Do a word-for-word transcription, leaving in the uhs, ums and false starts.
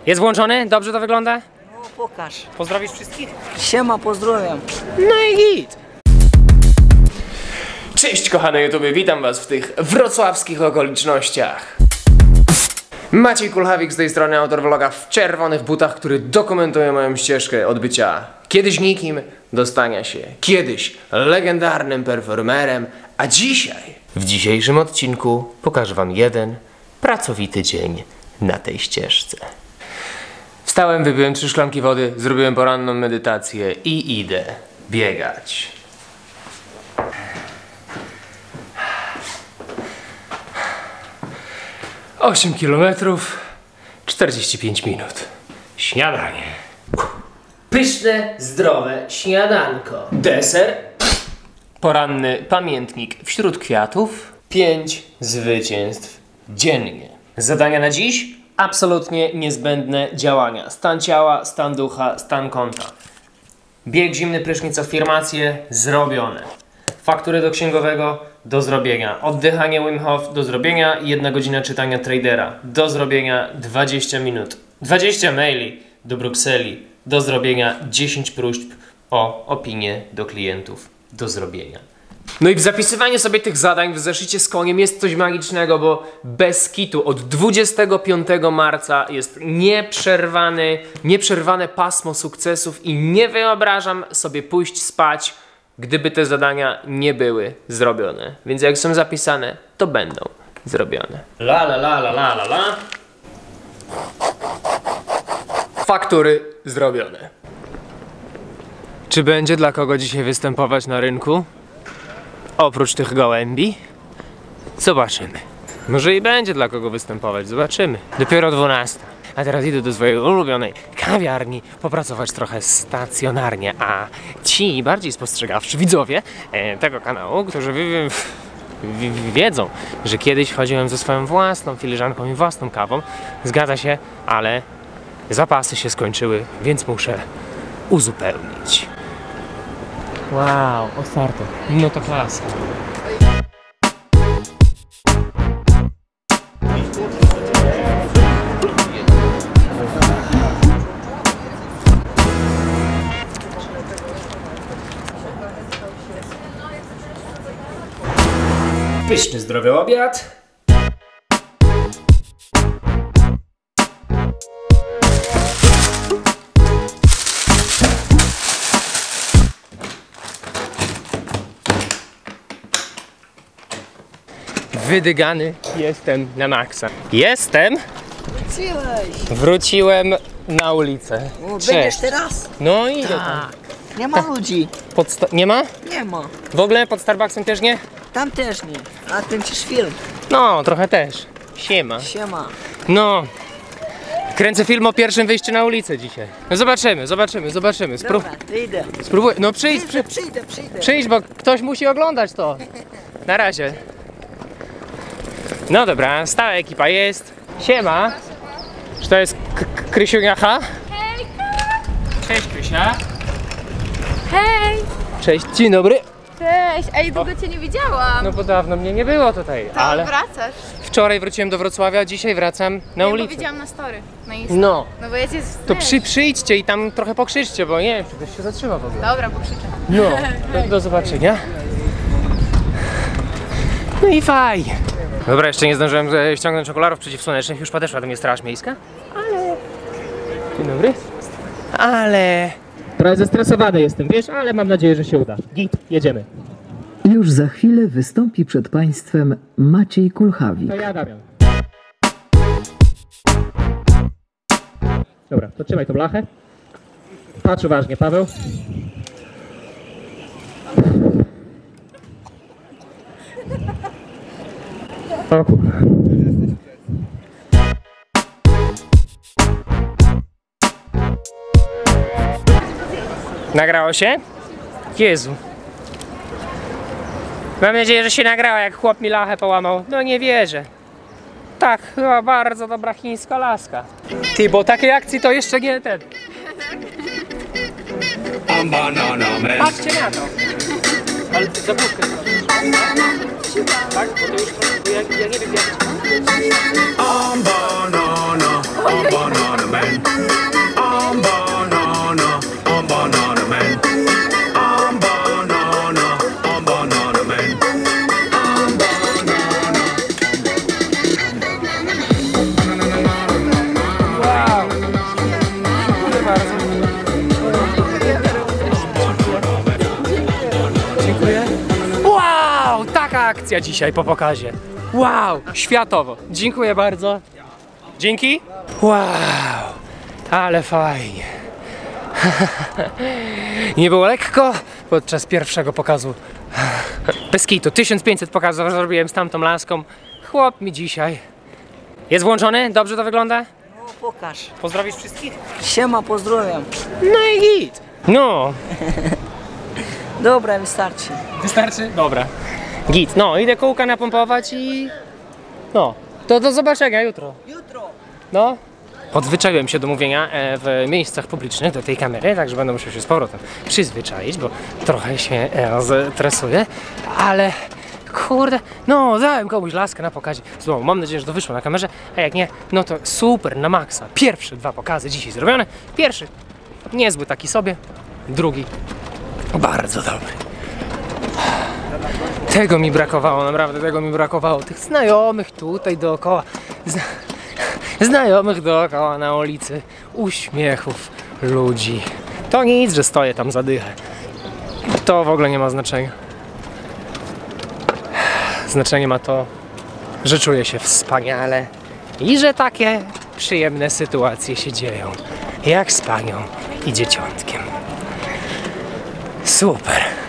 Jest włączony? Dobrze to wygląda? No pokaż. Pozdrowisz wszystkich? Siema, pozdrawiam. No i git. Cześć kochane YouTube, witam was w tych wrocławskich okolicznościach. Maciej Kulchawik z tej strony, autor vloga w czerwonych butach, który dokumentuje moją ścieżkę od bycia kiedyś nikim do stania się kiedyś legendarnym performerem, a dzisiaj, w dzisiejszym odcinku pokażę wam jeden pracowity dzień na tej ścieżce. Wstałem, wypiłem trzy szklanki wody, zrobiłem poranną medytację i idę biegać. osiem kilometrów, czterdzieści pięć minut. Śniadanie. Pyszne, zdrowe śniadanko. Deser. Poranny pamiętnik wśród kwiatów. Pięć zwycięstw dziennie. Zadania na dziś? Absolutnie niezbędne działania. Stan ciała, stan ducha, stan konta. Bieg, zimny prysznic, afirmacje zrobione. Faktury do księgowego do zrobienia. Oddychanie Wim Hof do zrobienia. Jedna godzina czytania tradera do zrobienia. dwadzieścia minut. dwadzieścia maili do Brukseli do zrobienia. dziesięć próśb o opinię do klientów do zrobienia. No i w zapisywaniu sobie tych zadań w zeszycie z koniem jest coś magicznego, bo bez kitu od dwudziestego piątego marca jest nieprzerwany, nieprzerwane pasmo sukcesów i nie wyobrażam sobie pójść spać, gdyby te zadania nie były zrobione. Więc jak są zapisane, to będą zrobione. La la la la la la la. Faktury zrobione. Czy będzie dla kogo dzisiaj występować na rynku? Oprócz tych gołębi? Zobaczymy. Może i będzie dla kogo występować, zobaczymy. Dopiero dwunasta. A teraz idę do swojej ulubionej kawiarni popracować trochę stacjonarnie, a ci bardziej spostrzegawczy widzowie e, tego kanału, którzy wi wi wiedzą, że kiedyś chodziłem ze swoją własną filiżanką i własną kawą, zgadza się, ale zapasy się skończyły, więc muszę uzupełnić. Wow, otwarte. No to klasa. Pyszny, zdrowy obiad. Wydygany jestem na maksa. Jestem. Wróciłeś. Wróciłem na ulicę. O, będziesz teraz? No i tak. Nie ma ludzi. Pod nie ma? Nie ma. W ogóle pod Starbucksem też nie? Tam też nie. A kręcisz film. No, trochę też. Siema. Siema. No. Kręcę film o pierwszym wyjściu na ulicę dzisiaj. No zobaczymy, zobaczymy, zobaczymy. Spró Dobra, idę. Spróbuj. No przyjdź, Przyjdę, przy przyjdę, przyjdę. przyjdź, bo ktoś musi oglądać to. Na razie. No dobra, stała ekipa jest. Siema. Czy to jest Krysiuniacha? Hejka! Cześć Krysia. Hej! Cześć, dzień dobry. Cześć! Ej, długo cię nie widziałam. No bo dawno mnie nie było tutaj, to ale wracasz. wczoraj wróciłem do Wrocławia, dzisiaj wracam na Ja ulicę. bo widziałam na story, na Insta. No, No bo ja cię to przy, przyjdźcie i tam trochę pokrzyczcie, bo nie wiem, czy ktoś się zatrzyma w ogóle. Dobra, pokrzyczę. No, do, do zobaczenia. No i fajnie. Dobra, jeszcze nie zdążyłem e, ściągnąć okularów przeciwsłonecznych, już podeszła do mnie straż miejska. Ale... Dzień dobry. Ale... Trochę zestresowany jestem, wiesz, ale mam nadzieję, że się uda. Git, jedziemy. Już za chwilę wystąpi przed Państwem Maciej Kulchawik. To ja, Damian. Dobra, to trzymaj tą blachę. Patrz uważnie, Paweł. O kurwa. Nagrało się? Jezu. Mam nadzieję, że się nagrało, jak chłop mi lachę połamał. No nie wierzę. Tak, chyba bardzo dobra chińska laska. Ty, bo takiej akcji to jeszcze nie ten. Patrzcie na to. Ale zabawkę tak? Bo to już ja, ja nie wiem jak... I'm banana, I'm banana man. akcja dzisiaj po pokazie. Wow, światowo. Dziękuję bardzo. Dzięki. Wow, ale fajnie. Nie było lekko podczas pierwszego pokazu. Bez kitu, tysiąc pięćset pokazów zrobiłem z tamtą laską. Chłop mi dzisiaj. Jest włączony? Dobrze to wygląda? No pokaż. Pozdrowisz wszystkich? Siema, pozdrawiam. No i git. No. Dobra, wystarczy. Wystarczy? Dobra. Git. No, idę kółka napompować i... No. To do zobaczenia jutro. Jutro. No. Odzwyczaiłem się do mówienia e, w miejscach publicznych do tej kamery, także będę musiał się z powrotem przyzwyczaić, bo trochę się e, stresuję, ale kurde, no dałem komuś laskę na pokazie. Znowu, mam nadzieję, że to wyszło na kamerze, a jak nie, no to super, na maksa. Pierwsze dwa pokazy dzisiaj zrobione. Pierwszy niezły taki sobie, drugi bardzo dobry. Tego mi brakowało, naprawdę tego mi brakowało. Tych znajomych tutaj dookoła. Zna znajomych dookoła na ulicy. Uśmiechów ludzi. To nic, że stoję tam zadychę. To w ogóle nie ma znaczenia. Znaczenie ma to, że czuję się wspaniale i że takie przyjemne sytuacje się dzieją. Jak z panią i dzieciątkiem. Super.